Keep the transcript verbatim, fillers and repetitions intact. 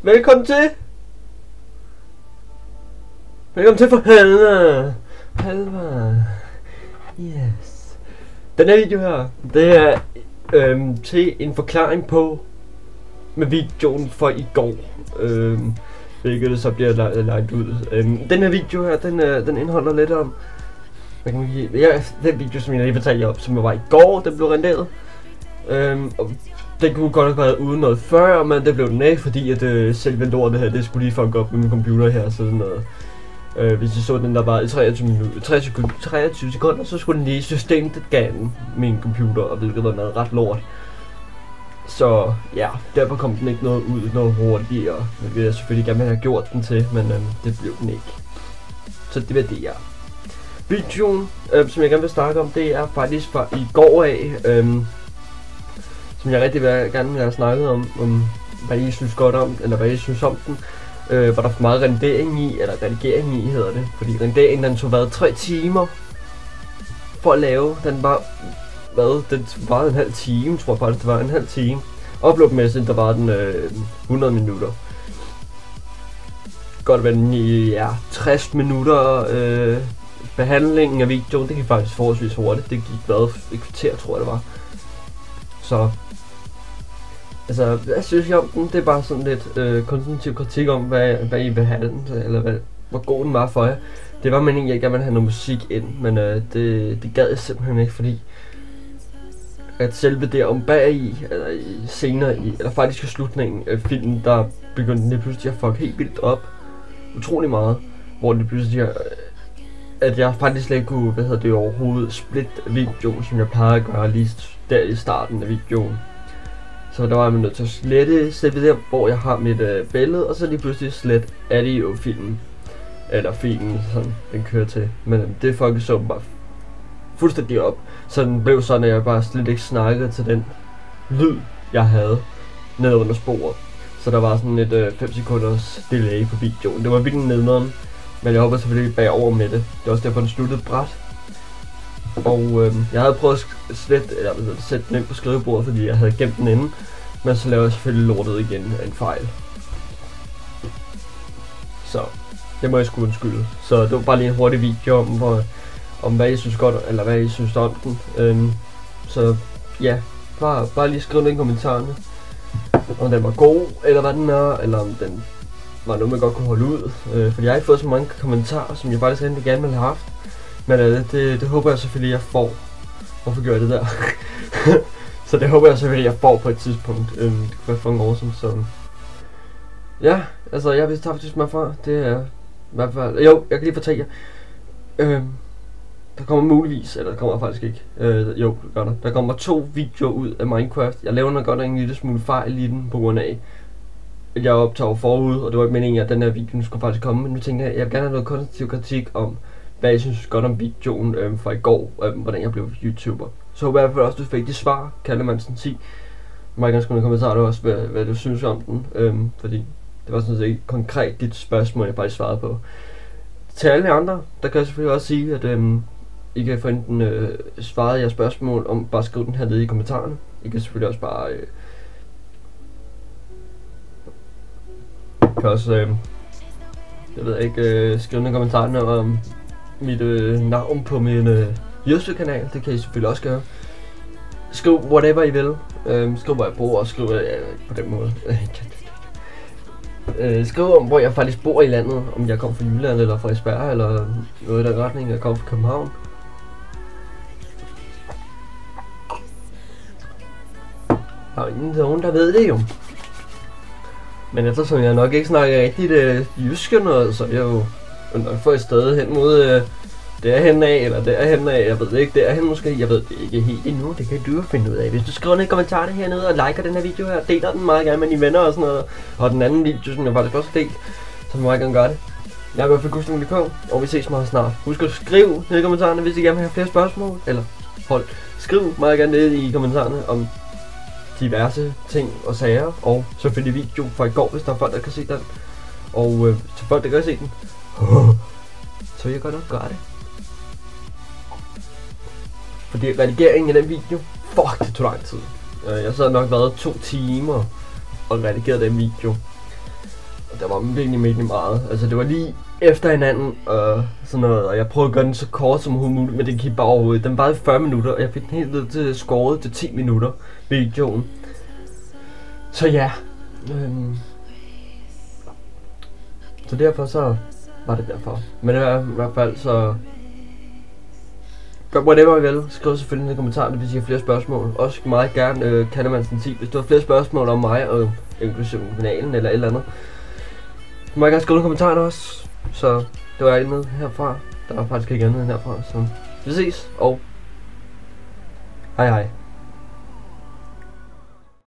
Velkommen til! Velkommen til for helvede! Helvede! Yes! Den her video her, det er øhm, til en forklaring på med videoen for i går. Øhm, hvilket det så bliver lagt ud. Øhm, den her video her, den, øh, den indeholder lidt om... Hvad kan man sige? Ja, den video, som jeg lige fortalte op, som var i går, den blev renderet. Øhm, og den kunne godt have været uden noget før, men det blev den ikke, fordi at øh, selve lortet her, det skulle lige fuck op med min computer her, så sådan noget. Øh, hvis I så den der var i treogtyve minutter, treogtyve, treogtyve sekunder, så skulle den lige systemscanne min computer, og hvilket var noget ret lort. Så ja, derfor kom den ikke noget ud noget hurtigere, hvilket jeg selvfølgelig gerne ville have gjort den til, men øh, det blev den ikke. Så det var det, ja. Videoen, øh, som jeg gerne vil snakke om, det er faktisk fra i går af, øh, som jeg rigtig vil, gerne vil have snakket om, om hvad I synes godt om, eller hvad I synes om den. Øh, var der for meget rendering i, eller redigering i hedder det, fordi renderingen den tog været tre timer for at lave. Den var, hvad, den var en halv time, tror jeg faktisk det var en halv time. Uploadmæssigt der var den øh, hundrede minutter. Godt være den i ja, tres minutter. Øh, behandlingen af videoen, det gik faktisk forholdsvis hurtigt. Det gik hvad, et kvarter tror jeg det var. Så altså, hvad synes jeg om den? Det er bare sådan lidt øh, konstruktiv kritik om, hvad, hvad I vil have den, eller hvad, hvor god den var for jer. Det var meningen, at jeg gerne ville have noget musik ind, men øh, det, det gad jeg simpelthen ikke, fordi at selve det om bag i, eller i, senere i, eller faktisk i slutningen af filmen, der begyndte den lige pludselig at fuck helt vildt op. Utrolig meget, hvor det pludselig er, at jeg faktisk slet ikke kunne, hvad hedder det overhovedet, split videoen, som jeg plejer at gøre lige der i starten af videoen. Så der var jeg nødt til at slette selve der, hvor jeg har mit øh, billede, og så lige pludselig slet audio-filmen. Eller filmen, sådan den kører til. Men øh, det fucking så bare fuldstændig op. Så den blev sådan, at jeg bare slet ikke snakkede til den lyd, jeg havde nede under sporet. Så der var sådan et øh, fem sekunders delay på videoen. Det var virkelig nederen, men jeg håber selvfølgelig bagover med det. Det er også derfor, den sluttede bræt. Og øh, jeg havde prøvet at slet, eller hvad, sætte den ind på skrivebordet, fordi jeg havde gemt den inde. Men så lavede jeg selvfølgelig lortet igen af en fejl. Så det må jeg sgu undskylde. Så det var bare lige en hurtig video om, hvor, om hvad I synes godt, eller hvad I synes om den. Øhm, så ja, bare, bare lige skriv ned i kommentarerne, om den var god, eller hvad den er, eller om den var noget man godt kunne holde ud. Øh, fordi jeg har ikke fået så mange kommentarer, som jeg faktisk rigtig gerne ville have haft. Men øh, det, det håber jeg selvfølgelig, jeg får. Hvorfor gør jeg det der? Så det håber jeg selvfølgelig, jeg får på et tidspunkt. Øhm, det kunne være fucking awesome, så... Ja, altså jeg vidste faktisk mig fra. Det er i hvert fald... Jo, jeg kan lige fortælle jer. Øhm, der kommer muligvis, eller der kommer faktisk ikke. Øh, jo, det gør der. Der kommer to videoer ud af Minecraft. Jeg laver nok godt en lille smule fejl i den, på grund af... at jeg optager forud, og det var ikke meningen, at den her video skulle faktisk komme. Men nu tænker jeg, at jeg vil gerne have noget konstruktiv kritik om... hvad jeg synes godt om videoen øhm, fra i går, øhm, hvordan jeg blev YouTuber. Så håber jeg i hvert fald også, du fik det svar, Kalle Mansen ti. Du må gerne skrive i kommentarer også, hvad, hvad du synes om den, øhm, fordi det var sådan set ikke konkret dit spørgsmål, jeg faktisk svarede på. Til alle andre, der kan jeg selvfølgelig også sige, at øhm, I kan få enten øh, svaret jeres spørgsmål om, bare skrive den her nede i kommentarerne. I kan selvfølgelig også bare... Øh, kan også... Øh, jeg ved ikke, øh, skriv ned i kommentarerne om mit øh, navn på min øh, YouTube-kanal. Det kan I selvfølgelig også gøre. Skriv whatever I vil. Øh, skriv hvor jeg bor, og skriv øh, på den måde. øh, skriv om hvor jeg faktisk bor i landet. Om jeg kommer fra Jylland eller fra Esbjerg eller noget i den retning. Jeg kommer fra København. Der er ingen nogen, der ved det jo. Men eftersom jeg nok ikke snakker rigtigt øh, jyske noget, så er jeg jo nok får et sted hen mod øh, derhen af, eller derhen af, jeg ved det ikke, derhen måske, jeg ved det ikke helt endnu, det kan du jo finde ud af. Hvis du skriver ned i kommentarerne hernede og liker den her video her, deler den meget gerne med dine venner og sådan noget, og den anden video, som jeg faktisk også har delt, så må jeg gerne gøre det. Jeg er i hvert fald Gustav punktum d k, og vi ses meget snart. Husk at skrive ned i kommentarerne, hvis I gerne vil have flere spørgsmål, eller hold, skriv meget gerne ned i kommentarerne om diverse ting og sager, og selvfølgelig video fra i går, hvis der er folk, der kan se den. Og øh, til folk, der kan se den, så vil jeg godt nok gøre det. Fordi redigeringen af den video, fuck, det tog lang tid. Jeg sad nok været to timer og redigerede den video. Og der var virkelig, virkelig meget. Altså det var lige efter hinanden og sådan noget, og jeg prøvede at gøre den så kort som muligt, men det gik bare overhovedet. Den varede fyrre minutter, og jeg fik den helt ned til skåret til ti minutter, videoen. Så ja. Øhm. Så derfor så var det derfor. Men i hvert fald så... Gør whatever I vil. Skriv selvfølgelig i kommentarerne, hvis I har flere spørgsmål. Også meget gerne øh, Kandemansen ti, hvis du har flere spørgsmål om mig og inklusive kanalen eller et eller andet. Du må gerne skrive i kommentarerne også. Så det var andet herfra. Der var faktisk ikke andet end herfra. Så vi ses og hej hej.